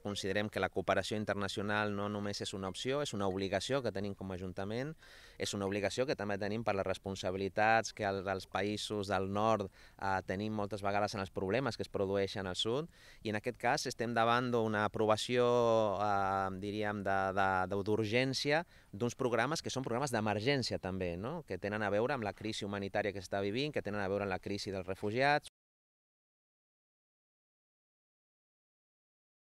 considerem que la cooperació internacional no només és una opció, és una obligació que tenim com a Ajuntament, és una obligació que també tenim per les responsabilitats que els països del nord tenim moltes vegades en els problemes que es produeixen al sud, i en aquest cas estem davant d'una aprovació, diríem, d'urgència d'uns programes que són programes d'emergència també, no? Que tenen a veure amb la crisi humanitària que s'està vivint, que tenen a veure amb la crisi dels refugiats,